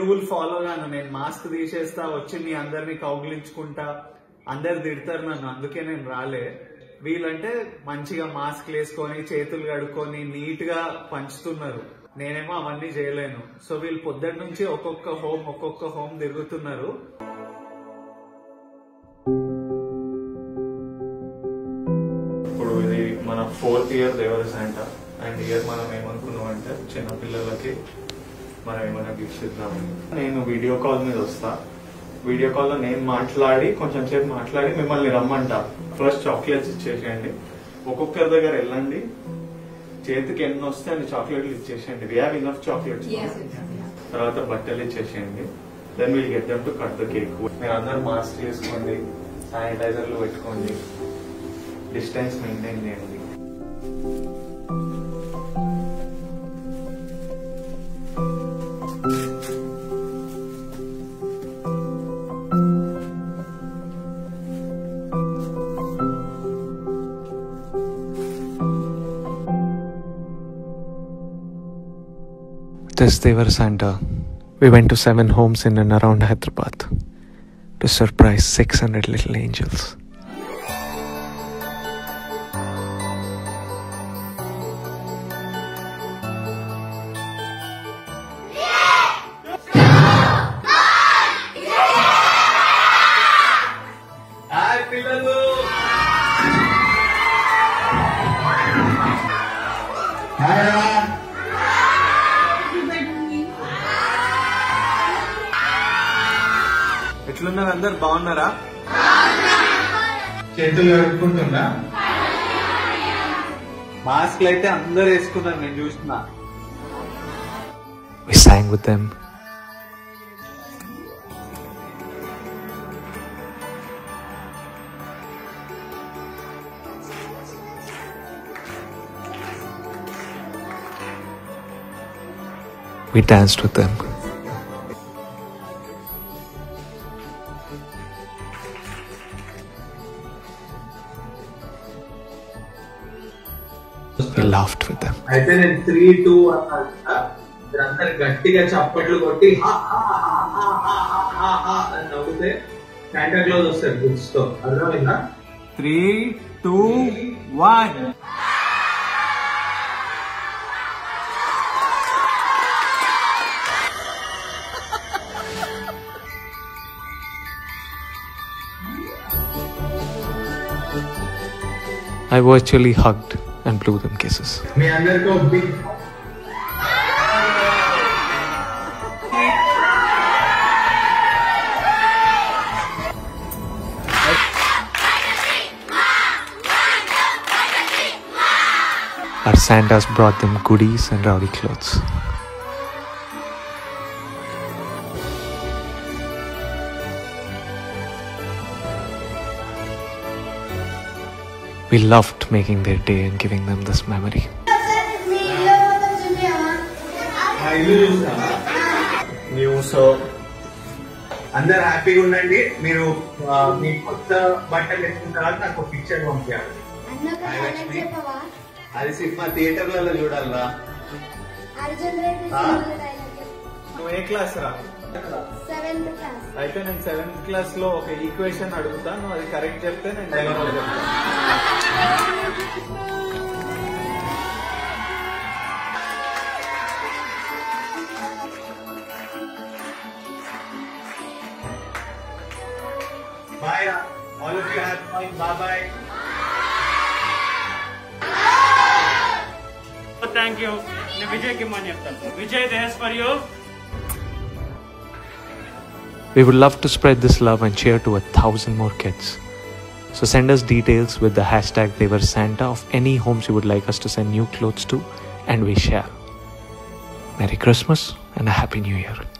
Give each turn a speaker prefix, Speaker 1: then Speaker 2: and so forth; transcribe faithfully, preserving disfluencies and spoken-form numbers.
Speaker 1: Rule follow గాను. నేను mask తీసేస్తా, వచ్చి మీ అందరినీ కౌగిలించుకుంటా, అందరు తిడతారు నన్ను, అందుకే నేను రాలే. వీళ్ళంటే మంచిగా మాస్క్ వేసుకొని చేతులు కడుక్కొని నీట్ గా పంచుతున్నారు. నేనేమో అవన్నీ చేయలేను. సో వీళ్ళు పొద్దున్న నుంచి ఒక్కొక్క హోమ్ ఒక్కొక్క హోమ్ తిరుగుతున్నారు. ఇప్పుడు ఇది మన fourth year Devara Santa. And year మనం ఏమనుకున్నాం అంటే చిన్నపిల్లలకి మనం ఏమైనా గిఫ్ట్స్ ఇద్దామని. నేను వీడియో కాల్ మీద వస్తా. వీడియో కాల్ లో నేను మాట్లాడి కొంచెం సేపు మాట్లాడి మిమ్మల్ని రమ్మంటా. ఫస్ట్ చాక్లెట్స్ ఇచ్చేసేయండి, ఒక్కొక్కరి దగ్గర వెళ్ళండి, చేతికి ఎన్ని వస్తే అన్ని చాక్లెట్లు ఇచ్చేసేయండి. We have enough chocolates. తర్వాత బట్టలు ఇచ్చేసేయండి. Then will get them to cut the cake. మీరు అందరూ మాస్క్ వేసుకోండి, శానిటైజర్లు పెట్టుకోండి, డిస్టెన్స్ మెయింటైన్ చేయండి.
Speaker 2: This Devara Santa, we went to seven homes in and around Hyderabad to surprise six hundred little angels.
Speaker 1: ఎట్లున్నారు అందరు? బాగున్నారా?
Speaker 3: చేతులు కడుక్కుంటున్నా.
Speaker 1: మాస్క్లు అయితే అందరు వేసుకున్నారు, నేను చూస్తున్నా.
Speaker 2: We sang with them. We danced with them. We laughed with them.
Speaker 3: అయితే నేను త్రీ టూ అన్నా అందరు గట్టిగా చప్పట్లు కొట్టి అని నవ్వుతే శాంటా క్లాజ్ వస్తారు బుక్స్ తో. అర్థమైందా?
Speaker 1: Three two one.
Speaker 2: I virtually hugged and blew them kisses.
Speaker 3: మీ అందరికీ ఒక big
Speaker 2: Our Santas brought them goodies and rowdy clothes. We loved making their day and giving them this memory.
Speaker 3: News అందరు హ్యాపీగా ఉండండి. మీరు మీ కొత్త బట్టలు వేసుకున్న తర్వాత నాకు ఒక పిక్చర్ పంపించాలి. అది సినిమా థియేటర్లలో చూడాలరా.
Speaker 1: నువ్వు ఏ క్లాస్ రా? అయితే నేను సెవెంత్ క్లాస్ లో ఒక ఈక్వేషన్ అడుగుతా, నువ్వు అది కరెక్ట్ చెప్తే నేను డైలాగ్ చెప్తాను.
Speaker 3: Bye. All of you have fun. Bye bye.
Speaker 4: Thank you. నేను విజయ్కి ఇమ్మని చెప్తాను. Vijay this for you.
Speaker 2: We would love to spread this love and cheer to a thousand more kids. So send us details with the hashtag Devara Santa of any homes you would like us to send new clothes to, and we share. Merry Christmas and a Happy New Year.